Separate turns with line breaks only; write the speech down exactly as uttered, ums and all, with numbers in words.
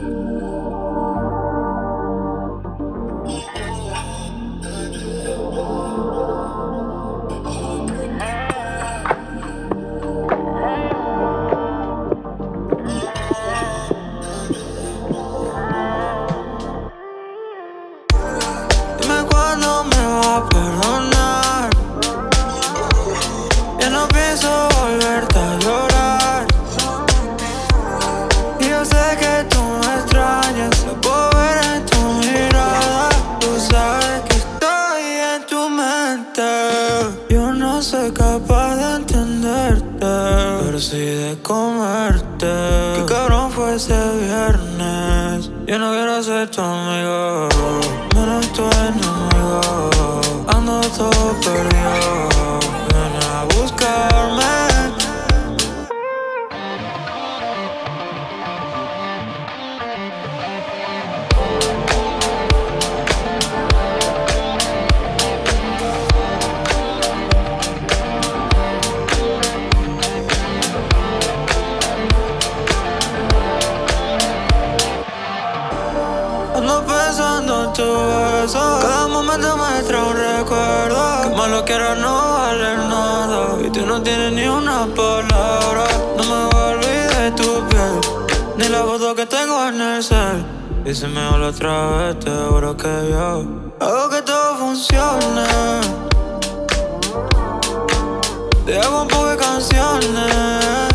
Dime cuándo me va a perdonar. Ya no pienso volverte a llorar. Y yo sé que tú me extrañas, lo puedo ver en tu mirada. Tú sabes que estoy en tu mente. Yo no soy capaz de entenderte, pero sí de comerte. Qué cabrón fue ese viernes. Yo no quiero ser tu amigo, menos tu enemigo. Ando todo perdido, ven a buscarme. Ando pensando en tu beso, cada momento me trae un recuerdo. Que malo quiera no vale nada, y tú no tienes ni una palabra. No me voy a olvidar de tu piel, ni la foto que tengo en el cel. Y si me habla otra vez, te juro que yo hago que todo funcione. Te hago un poco de canciones.